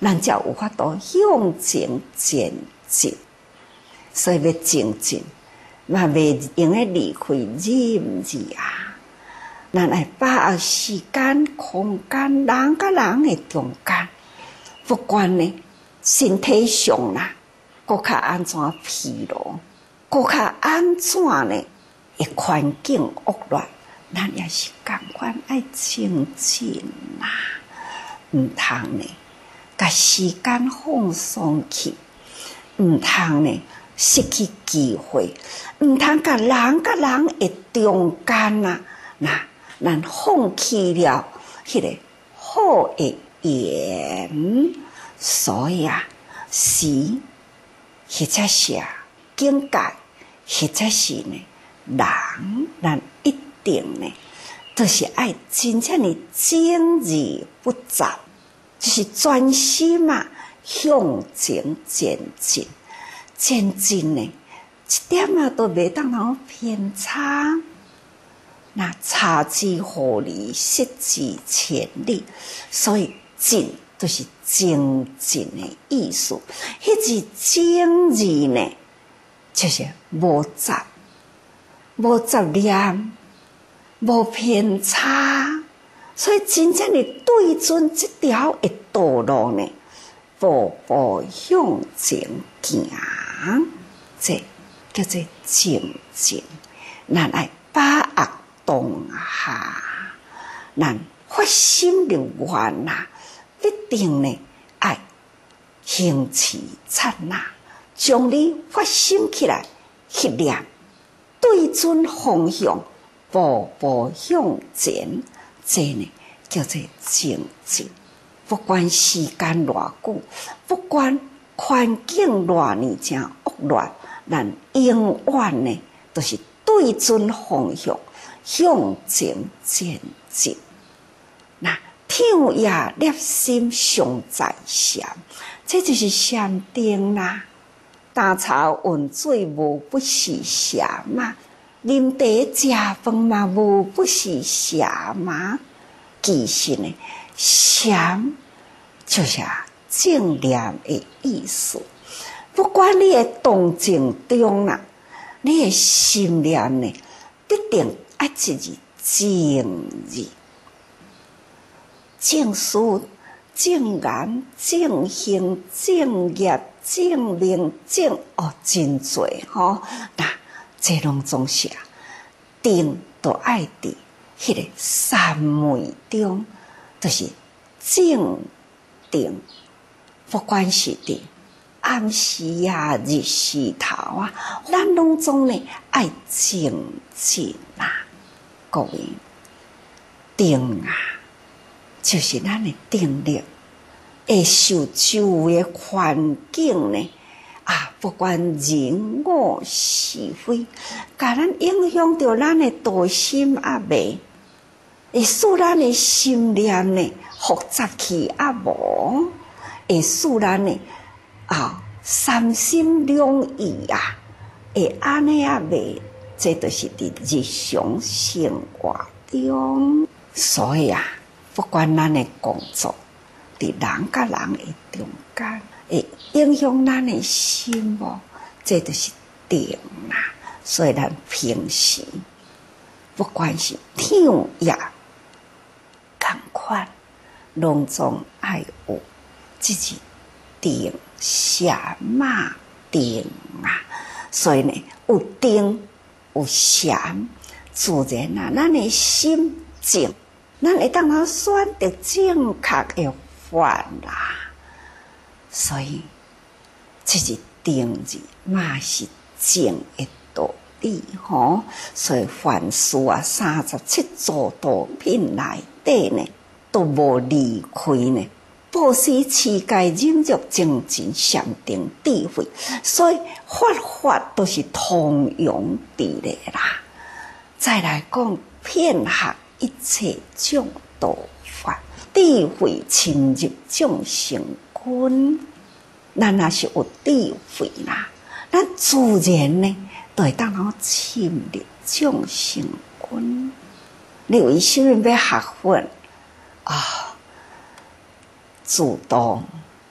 咱才有法度向前前进。所以要精进，嘛袂用咧离开任意啊！咱爱把握时间、空间、人甲人的中间，不管呢身体上啦，搁较安怎疲劳，搁较安怎呢？会环境恶劣，咱也是共款爱精进啦，毋通呢，甲时间放松去，毋通呢失去机会，毋通甲人甲人的中间啊，咱放弃了迄个好的缘，所以啊，时或者是境界，或者是呢人，咱一定呢，都是爱真正的精而不杂，就是专心啊向前前进，前进呢一点啊都袂当通偏差。那差之毫厘，失之千里，所以进就是精进的意思。迄字精字呢，就是无杂、无杂念、无偏差，所以真正的对准这条的道路呢，步步向前行，这叫做精进。咱爱把握当下，咱发心的愿啊，一定呢爱兴起刹那，将你发心起来，迄念对准方向，步步向前，这呢叫做精进。不管时间偌久，不管环境偌呢真恶劣，咱永远呢都是对准方向。向前前进，那天也立心常在禅，这就是禅定啦。打茶温水无不是禅嘛，啉茶食饭嘛无不是禅嘛。其实呢，禅就是正念的意思。不管你的动静中啦，你的心念呢，一定一字正字，正思、正言、正行、正业、正命、正真多吼。那这拢总是定都爱伫迄个三昧中，就是正定，不管是伫暗时啊、日时头啊，咱拢总呢爱精进啊。各位，定啊，就是咱的定力，会受周围的环境呢不管人我是非，甲咱影响到咱的道心未，会使咱的心念呢复杂去无，会使咱呢三心两意会安尼未。这就是伫日常生活中，所以不管咱的工作，伫人甲人的中间，会影响咱的心无，这就是定啦。所以咱平时不管是天也同款，拢总爱有自己定下嘛定啊。所以呢，有定。有禅，自然咱的心静，咱会当好选择正确的法啦。所以，这是定字嘛是正的道理吼。所以凡事37诸道品内底呢，都无离开呢。布施、持戒、忍辱、精进、禅定、智慧，所以法都是通用伫咧啦。再来讲，遍合一切众道法，智慧深入众生根。咱若是有智慧啦，咱自然呢，就会当好深入众生根。你为什么要学佛自动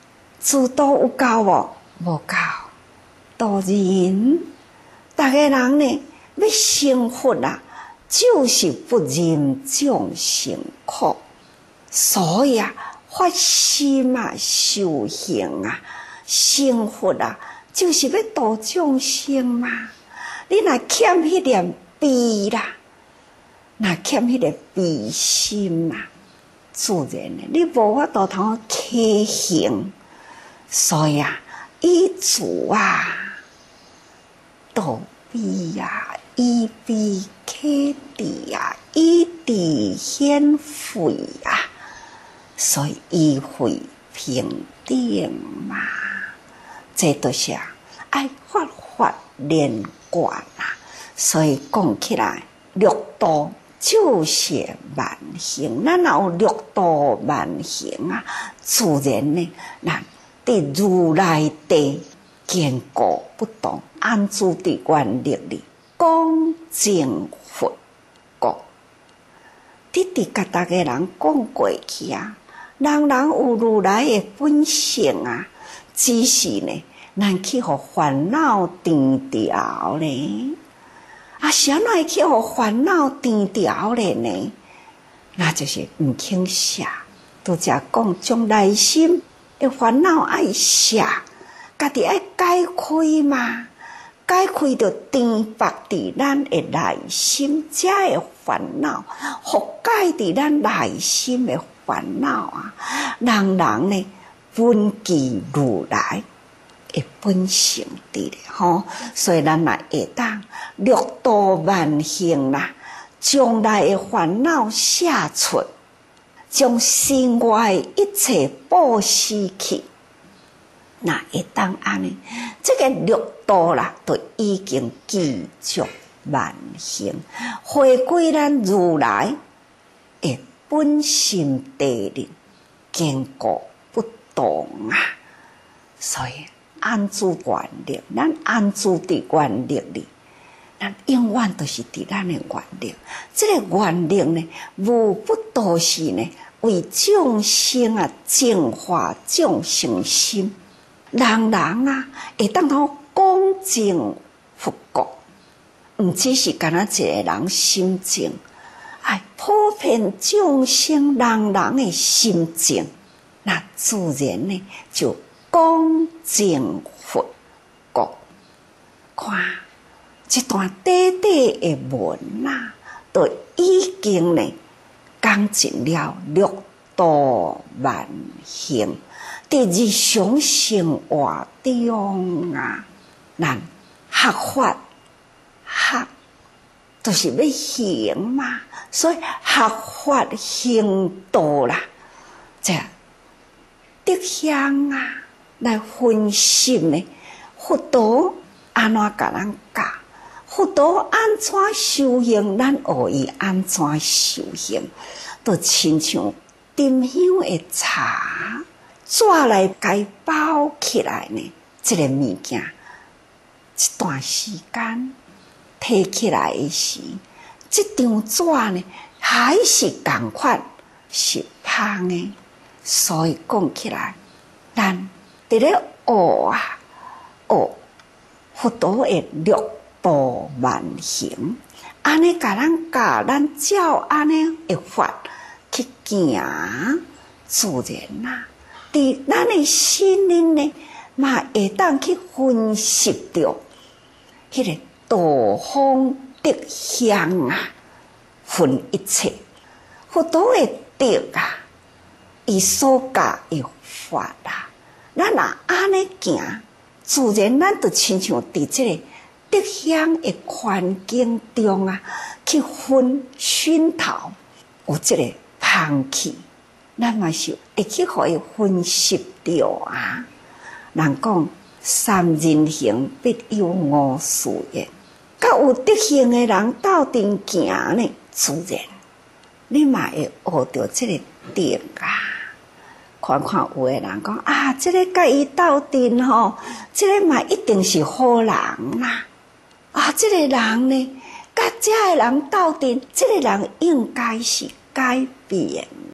自度有够无？无够。度人，逐个人呢要成佛啊，就是不忍众生苦。所以啊，发心啊，修行啊，成佛啊，就是要度众生嘛。你若欠迄点悲啦，若欠迄个悲心啊，自然的你无法度通起行。所以啊，以主啊，度悲啊，以悲启智啊，以智显慧啊，所以以慧平等嘛。这都是爱发法连贯啊。所以讲起来，六度就是万行。咱若有六度万行啊，自然呢，咱伫如来地坚固不动，安住伫原力里，讲正佛国。你伫甲逐个人讲过去啊，人人有如来的本性啊，只是呢，咱去互烦恼颠倒咧。啊，啥会去互烦恼颠倒咧呢？那就是毋肯写。拄则讲，将内心的烦恼爱写，家己爱解开嘛，解开就颠白伫咱的内心，遮的烦恼，覆盖伫咱内心的烦恼啊，人人呢本具如来的本性伫咧吼，所以咱若会当六度万行啦，将来的烦恼写出，将身外一切布施去，那会当安尼，这个六度啦，就已经具足万行，回归咱如来的本心地理，坚固不动啊，所以安住原力，咱安住伫原力里，咱永远都是伫咱的原力。这个原力呢，无不都是呢，为众生啊净化众生心。人人啊，会当通讲净佛国，毋只是干那一个人心净，哎，普遍众生人人的心净，那自然呢就讲净佛国。看这段短短的文啊，都已经呢讲尽了六度万行。伫日常生活中啊，咱学法学就是要行嘛，所以学法行道啦，这德行啊来分析呢，佛道安怎甲咱教，佛道安怎修行，咱学伊安怎修行，都亲像沉香的茶。纸来解包起来呢，这个物件一段时间摕起来的时，这张纸呢还是同款是香的。所以讲起来，咱伫咧学啊学佛道的六度万行，安尼甲咱教，咱照安尼的法去行，自然啊。伫咱的心里呢，嘛会当去分析着迄个道方德香啊，分一切佛道的德啊，伊所教的法啊，咱若安尼行，自然咱就亲像伫这个德香的环境中啊，去分熏陶有这个香气。咱嘛是会去互伊分析着啊。人讲三人行必有五事焉，甲有德行的人斗阵行呢，自然你嘛会学着这个德啊。看看有的人讲啊，这个甲伊斗阵吼，这个嘛一定是好人啦。啊，这个人呢，甲这个人斗阵，这个人应该是改变。